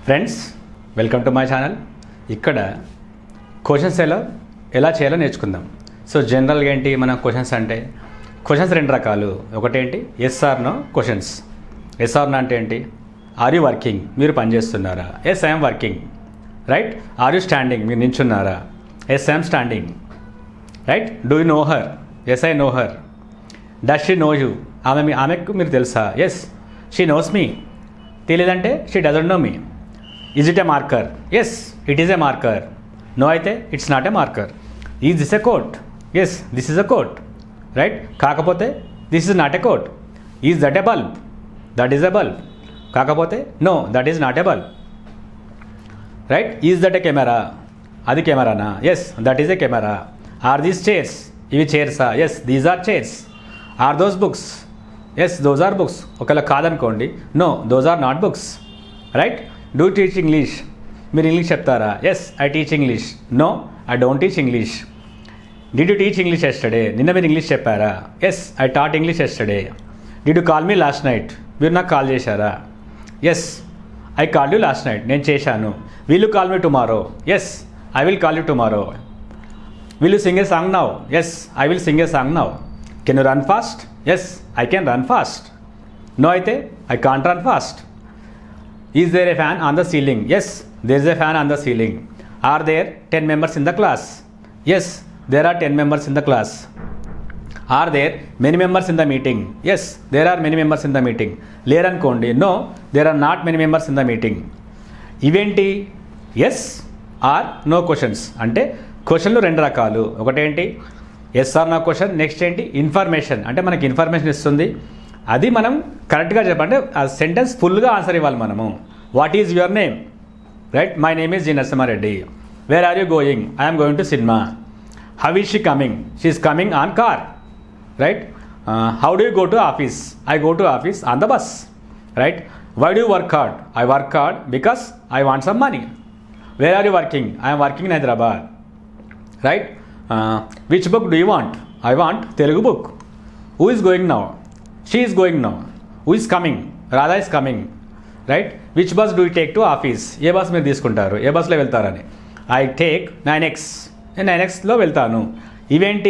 Friends, welcome to my channel. ఇక్కడ questions ఎలా చేయాలో నేర్చుకుందాం. సో జనరల్గా ఏంటి మన క్వశ్చన్స్ అంటే క్వశ్చన్స్ రెండు రకాలు. ఒకటేంటి yes or no questions. Yes or no అంటే ఏంటి? ఆర్ యూ వర్కింగ్, మీరు పనిచేస్తున్నారా? Yes I'm working. Right. Are you standing, మీరు నించున్నారా? Yes I'm standing. Right. Do you know her? Yes I know her. Does she know you, ఆమెకు మీరు తెలుసా? Yes she knows me. తెలియదంటే she doesn't know me. Is it a marker? Yes it is a marker. No అయితే it's not a marker. Is this a coat? Yes this is a coat. Right. కాకపోతే this is not a coat. Is that a bulb? That is a bulb. కాకపోతే no that is not a bulb. Right. Is that a camera? అది కెమెరానా? Yes that is a camera. Are these chairs? ఇవి చైర్సా? Yes these are chairs. Are those books? Yes those are books. ఒకవేళ కాదనుకోండి, no those are not books. Right. Do teach English? మీరు English చెప్తారా? Yes I teach English. No I don't teach English. Did you teach English yesterday? నిన్న మీరు English చెప్పారా? Yes I taught English yesterday. Did you call me last night? మీరు నాకు call చేశారా? Yes I call you last night. నేను చేశాను. Will you call me tomorrow? Yes I will call you tomorrow. Will you sing a song now? Yes I will sing a song now. Can you run fast? Yes I can run fast. No అయితే I can't run fast. Is there a fan on the ceiling? Yes, there is a fan on the ceiling. Are there 10 members in the class? Yes, there are 10 members in the class. Are there many members in the meeting? Yes, there are many members in the meeting. లేరు అనుకోండి, no, there are not many members in the meeting. ఇవేంటి? Yes or no questions. అంటే క్వశ్చన్లు రెండు రకాలు. ఒకటేంటి yes or no question. Next ఏంటి? Information. అంటే మనకి ఇన్ఫర్మేషన్ ఇస్తుంది, అది మనం కరెక్ట్గా చెప్పాలంటే ఆ సెంటెన్స్ ఫుల్గా ఆన్సర్ ఇవ్వాలి మనము. What is your name? Right. My name is G Narasimha Reddy. Where are you going? I'm going to cinema. How is she coming? She is coming on car. Right. How do you go to office? I go to office on the bus. Right. Why do you work hard? I work hard because I want some money. Where are you working? I'm working in Hyderabad. Right. Which book do you want? I want Telugu book. Who is going now? She is going now. Who is coming? Radha is coming. Right. Which bus do you take to office? ఏ bus మీరు తీసుకుంటారు? ఏ బస్లో వెళ్తారని. I take 9X. నేను 9Xలో వెళ్తాను. ఇవేంటి?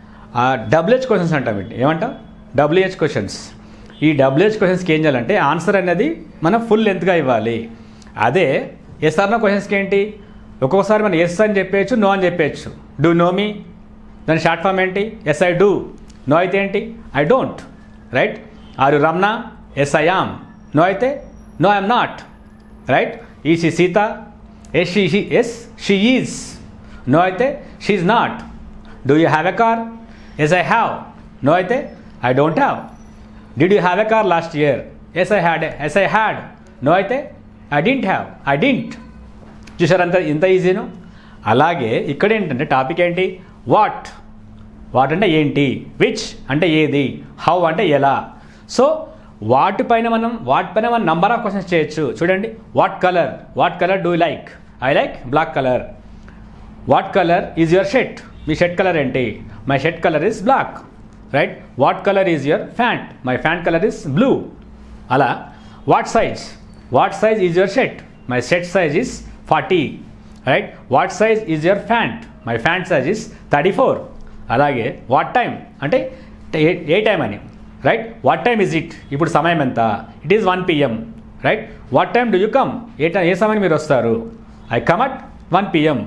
WH questions అంటాం. వీటి ఏమంటాం? WH questions. ఈ WH క్వశ్చన్స్కి ఏం చేయాలంటే ఆన్సర్ అనేది మనం ఫుల్ లెంత్గా ఇవ్వాలి. అదే ఎస్ఆర్ నో క్వశ్చన్స్కి ఏంటి? ఒక్కొక్కసారి మనం ఎస్ అని చెప్పేయచ్చు, నో అని చెప్పేయచ్చు. Do know me? దాని షార్ట్ ఫామ్ ఏంటి? Yes I do. నో అయితే ఏంటి? I don't. Right. Are you Ramana? Yes I am. No అయితే no I'm not. Right. Is she Sita? Yes she is. No అయితే she is not. Do you have a car? Yes I have. No అయితే I don't have. Did you have a car last year? Yes I had. No అయితే I didn't have. I didn't. చూసారంత ఇంత ఈజీను. అలాగే ఇక్కడ ఏంటంటే topic ఏంటి? What అంటే ఏంటి? విచ్ అంటే ఏది? హౌ అంటే ఎలా? సో వాటిపైన మనం నంబర్ ఆఫ్ క్వశ్చన్స్ చేయొచ్చు. చూడండి. What colour do you like? I like black colour. What colour is your shirt? మీ షర్ట్ కలర్ ఏంటి? My shirt colour is black. Right. What colour is your pant? My pant colour is blue. అలా. What size is your shirt? My shirt size is 40. Right. What size is your pant? My pant size is 34. అలాగే what time అంటే ఏ time అని. Right. What time is it? ఇప్పుడు సమయం ఎంత? It is 1 PM. Right. What time do you come? ఏ సమయం మీరు వస్తారు? I come at 1 PM.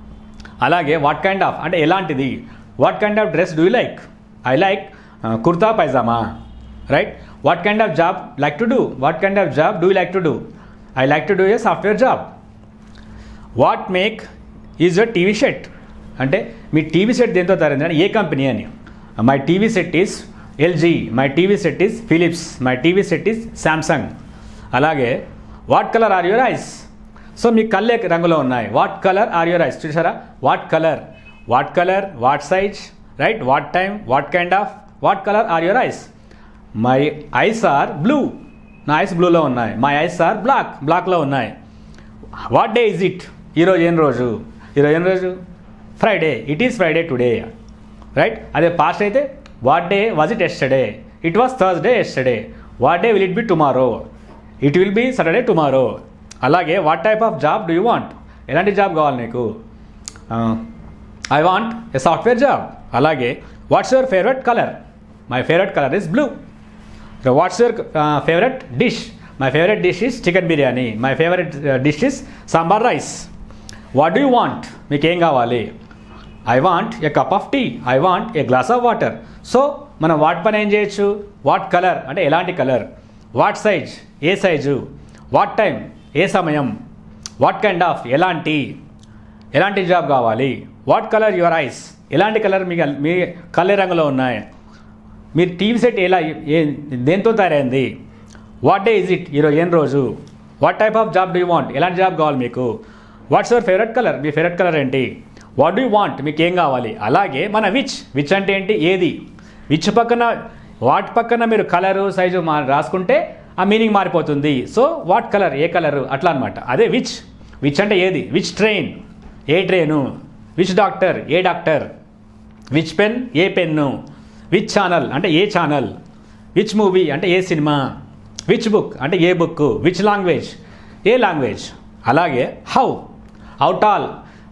అలాగే వాట్ కైండ్ ఆఫ్ అంటే ఎలాంటిది? What kind of dress do you like? I like kurta pyjama. Right. What kind of job like to do? What kind of job do you like to do? I like to do a software job. What make is your TV set? అంటే మీ TV set దేంతో తయారైంది? ఏ company అని. My TV set is LG. My TV set is Philips. My TV set is Samsung. అలాగే what colour are your eyes? So మీ కళ్ళు ఏ రంగులో ఉన్నాయి? What colour are your eyes? చూసారా? What colour, what size. Right. What time, what kind of, what colour are your eyes? My eyes are blue. నా eyes బ్లూలో ఉన్నాయి. My eyes are బ్లాక్లో ఉన్నాయి. What day is it? ఈరోజు ఏం రోజు? Friday. It is Friday today. Right. అదే past అయితే what day was it yesterday? It was Thursday yesterday. What day will it be tomorrow? It will be Saturday tomorrow. అలాగే what type of job do you want, ఎలాంటి job కావాలి నీకు, I want a software job. అలాగే what's your favourite colour, my favourite colour is blue. What's your favourite dish, my favourite dish is chicken biryani, my favourite dish is sambar rice. What do you want, మీకు ఏం కావాలి, I want a cup of tea, I want a glass of water. So మనం what పని ఏం చేయొచ్చు, what colour అంటే ఎలాంటి colour, what size ఏ సైజు, వాట్ టైం ఏ సమయం, వాట్ కైండ్ ఆఫ్ ఎలాంటి జాబ్ కావాలి, వాట్ కలర్ యువర్ ఐస్ ఎలాంటి కలర్ మీ కళ్ళ రంగులో ఉన్నాయి, మీరు టీవీ సెట్ దేంతో తయారైంది, వాట్ డే ఇజ్ ఇట్ ఈరోజు ఏం రోజు, what type of job do you want ఎలాంటి జాబ్ కావాలి మీకు, వాట్స్ యువర్ ఫేవరెట్ కలర్ మీ ఫేవరెట్ కలర్ ఏంటి, వాట్ డూ యూ వాంట్ మీకు ఏం కావాలి. అలాగే మన విచ్ అంటే ఏంటి, ఏది, విచ్ పక్కన వాట్ పక్కన మీరు కలరు సైజు రాసుకుంటే ఆ మీనింగ్ మారిపోతుంది. సో వాట్ కలర్ ఏ కలరు అట్లా అనమాట. అదే విచ్ అంటే ఏది, విచ్ ట్రైన్ ఏ ట్రైను, విచ్ డాక్టర్ ఏ డాక్టర్, విచ్ పెన్ ఏ పెన్ను, విచ్ ఛానల్ అంటే ఏ ఛానల్, విచ్ మూవీ అంటే ఏ సినిమా, విచ్ బుక్ అంటే ఏ బుక్, విచ్ లాంగ్వేజ్ ఏ లాంగ్వేజ్. అలాగే హౌ టాల్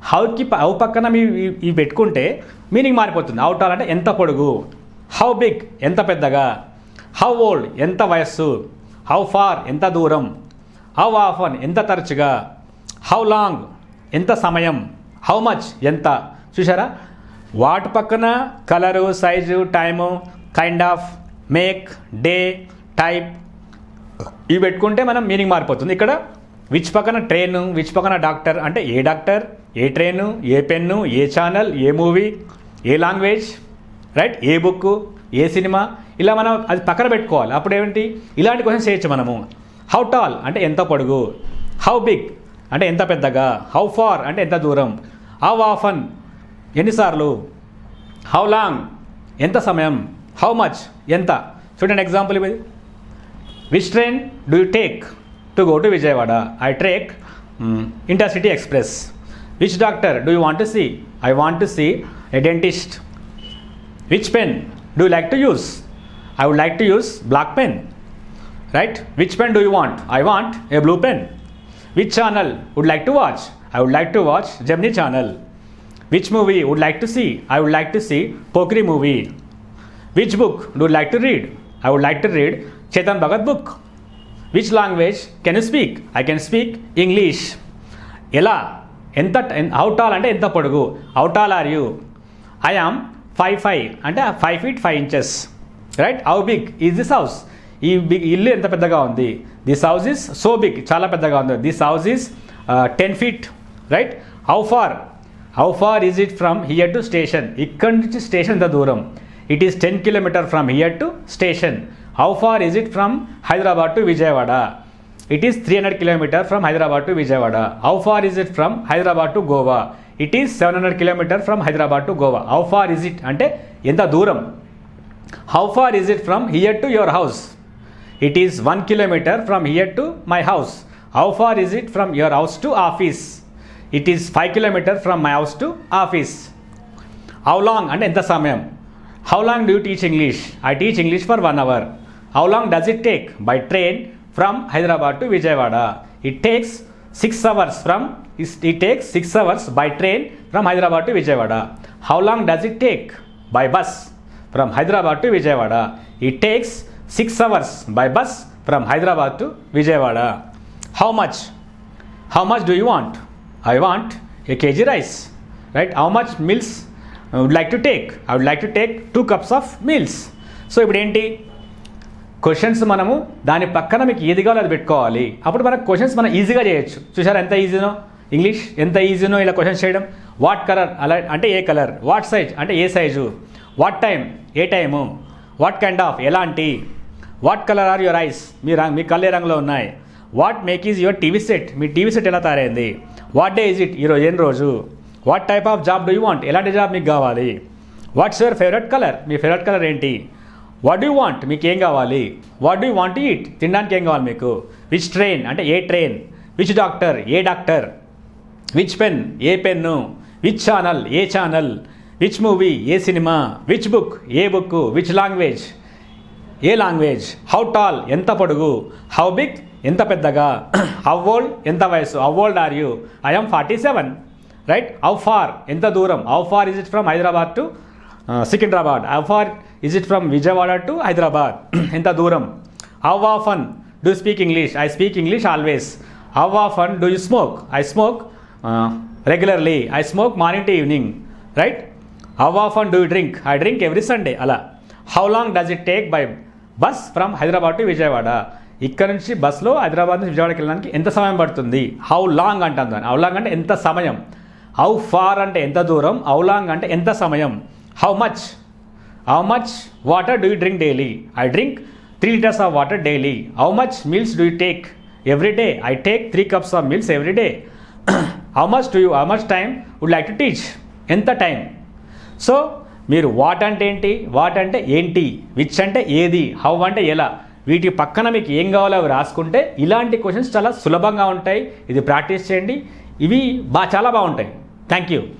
హౌ పక్కన ఇవి పెట్టుకుంటే మీనింగ్ మారిపోతుంది. హౌ టాల్ అంటే ఎంత పొడుగు, హౌ బిగ్ ఎంత పెద్దగా, హౌ ఓల్డ్ ఎంత వయస్సు, హౌ ఫార్ ఎంత దూరం, హౌ ఆఫన్ ఎంత తరచుగా, హౌ లాంగ్ ఎంత సమయం, హౌ మచ్ ఎంత. చూసారా, వాటి పక్కన colour size time kind of make day type ఇవి పెట్టుకుంటే మనం మీనింగ్ మారిపోతుంది. ఇక్కడ విచ్ పక్కన ట్రైను, విచ్ పక్కన డాక్టర్ అంటే ఏ డాక్టర్ ఏ ట్రైను ఏ పెన్ను ఏ ఛానల్ ఏ మూవీ ఏ లాంగ్వేజ్, రైట్, ఏ బుక్ ఏ సినిమా, ఇలా మనం అది పక్కన పెట్టుకోవాలి. అప్పుడు ఏమిటి, ఇలాంటి క్వశ్చన్స్ చేయొచ్చు మనము. హౌ టాల్ అంటే ఎంత పొడుగు, హౌ బిగ్ అంటే ఎంత పెద్దగా, హౌ ఫార్ అంటే ఎంత దూరం, హౌ ఆఫన్ ఎన్నిసార్లు, హౌ లాంగ్ ఎంత సమయం, హౌ మచ్ ఎంత. చూడండి ఎగ్జాంపుల్ ఇది, which train do you take to go to Vijayawada, I take Intercity Express. Which doctor do you want to see, I want to see a dentist. Which pen do you like to use, I would like to use black pen, right? Which pen do you want? I want a blue pen. Which channel would like to watch? I would like to watch Gemini channel. Which movie would like to see? I would like to see Pokri movie. Which book do you like to read? I would like to read Chetan Bhagat book. Which language can you speak? I can speak English. Ela how tall ante enta podugu, how tall are you? I am 5'5" ante 5 feet 5 inches. Right, how big is this house, ఈ ఇల్లు ఎంత పెద్దగా ఉంది, this house is so big చాలా పెద్దగా ఉంది, this house is 10 feet. Right, how far is it from here to station, ఇక్కడ నుంచి స్టేషన్ ఎంత దూరం, it is 10 kilometers from here to station. How far is it from Hyderabad to Vijayawada, it is 300 kilometers from Hyderabad to Vijayawada. How far is it from Hyderabad to Goa, it is 700 kilometers from Hyderabad to Goa. How far is it అంటే ఎంత దూరం. How far is it from here to your house? It is 1 kilometer from here to my house. How far is it from your house to office? It is 5 kilometers from my house to office. How long అంటే ఎంత సమయం. How long do you teach English? I teach English for 1 hour. How long does it take by train from Hyderabad to Vijayawada? It takes 6 hours by train from Hyderabad to Vijayawada. How long does it take by bus from Hyderabad to Vijayawada? It takes 6 hours by bus from Hyderabad to Vijayawada. How much do you want? I want a kg rice. Right, how much meals I would like to take? I would like to take 2 cups of meals. So ఇప్పుడు ఏంటి, questions మనము దాని పక్కన మీకు ఏది కావాలో అది పెట్టుకోవాలి. అప్పుడు మనకు క్వశ్చన్స్ మనం ఈజీగా చేయొచ్చు. చూసారా ఎంత ఈజీనో, ఇంగ్లీష్ ఎంత ఈజీనో ఇలా క్వశ్చన్స్ చేయడం. వాట్ కలర్ అలా అంటే ఏ కలర్, వాట్ సైజ్ అంటే ఏ సైజు, వాట్ టైం ఏ టైము, వాట్ కైండ్ ఆఫ్ ఎలాంటి, what colour are your eyes మీ కళ్ళే రంగులో ఉన్నాయి, what make is your TV set మీ టీవీ సెట్ ఎలా తయారైంది, వాట్ డే ఈజ్ ఇట్ ఈరోజు ఏం రోజు, what type of job do you want ఎలాంటి జాబ్ మీకు కావాలి, వాట్స్ యువర్ ఫేవరెట్ కలర్ మీ ఫేవరెట్ కలర్ ఏంటి, వాట్ డూ యూ వాంట్ మీకు ఏం కావాలి, what do you want eat తినడానికి ఏం కావాలి మీకు, విచ్ ట్రైన్ అంటే ఏ ట్రైన్, విచ్ డాక్టర్ ఏ డాక్టర్, విచ్ పెన్ ఏ పెన్ను, విచ్ ఛానల్ ఏ ఛానల్, విచ్ మూవీ ఏ సినిమా, విచ్ బుక్ ఏ బుక్, విచ్ లాంగ్వేజ్ ఏ లాంగ్వేజ్, హౌ టాల్ ఎంత పొడుగు, హౌ బిగ్ ఎంత పెద్దగా, హౌ ఓల్డ్ ఎంత వయసు, how old are you, I'm 47 right. How far ఎంత దూరం, how far is it from Hyderabad to Secunderabad, how far is it from Vijayawada to Hyderabad ఎంత దూరం. How often do speak English, I speak English always. How often do you smoke, I smoke regularly, I smoke morning to evening right. How often do you drink, I drink every Sunday అలా. How long does it take by bus from Hyderabad to Vijayawada, ఇక్కడ నుంచి బస్లో హైదరాబాద్ నుంచి విజయవాడకి వెళ్ళడానికి ఎంత సమయం పడుతుంది. హౌ లాంగ్ అంటాం దాన్ని, హౌ లాంగ్ అంటే ఎంత సమయం. హౌ ఫార్ అంటే ఎంత దూరం, హౌ లాంగ్ అంటే ఎంత సమయం. How much water do you drink daily, I drink 3 liters of water daily. How much meals do you take every day, I take 3 cups of meals every day. How much time would like to teach, ఎంత time. So మీరు what అంటే ఏంటి, what అంటే ఏంటి, which అంటే ఏది, how అంటే ఎలా, వీటి పక్కన మీకు ఏం కావాలో అవి రాసుకుంటే ఇలాంటి క్వశ్చన్స్ చాలా సులభంగా ఉంటాయి. ఇది ప్రాక్టీస్ చేయండి, ఇవి చాలా బాగుంటాయి. Thank you.